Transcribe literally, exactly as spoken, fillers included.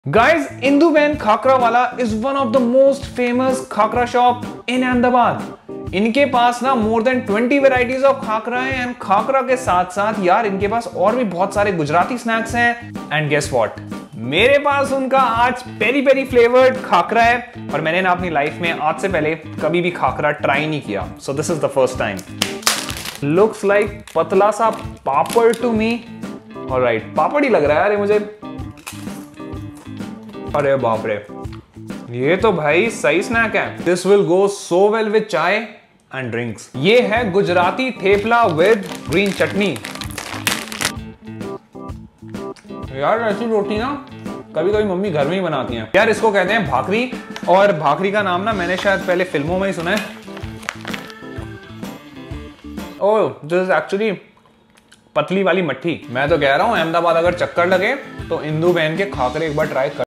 Guys, Indu Ben Khakrawala is one of the most famous khakra shop in Ahmedabad. इनके पास ना more than twenty varieties of khakhra है and khakhra के साथ साथ यार इनके पास और भी बहुत सारे गुजराती स्नैक्स हैं. एंड गेस व्हाट, मेरे पास उनका आज पेरी पेरी फ्लेवर्ड खाकरा है और मैंने ना अपनी लाइफ में आज से पहले कभी भी खाकरा ट्राई नहीं किया. So this is the first time. Looks like पतला सा पापड़ टू मी. ऑलराइट, पापड़ ही लग रहा है यार ये मुझे. अरे बाप रे, ये तो भाई सही स्नैक है. This will go so well with chai and drinks. ये है गुजराती ठेपला विद ग्रीन चटनी. यार ऐसी रोटी ना कभी कभी मम्मी घर में ही बनाती हैं. यार इसको कहते हैं भाकरी, और भाकरी का नाम ना मैंने शायद पहले फिल्मों में ही सुना है. ओह, दिस इज एक्चुअली पतली वाली मट्ठी. मैं तो कह रहा हूं अहमदाबाद अगर चक्कर लगे तो इंदू बहन के खाकरे एक बार ट्राई कर.